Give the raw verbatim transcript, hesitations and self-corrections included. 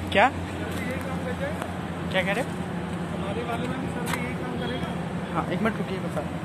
क्या यही काम कर जाएगा? क्या कह रहे हो? हमारे वाले में भी सर यही काम करेगा। हाँ एक मिनट रुकिए बता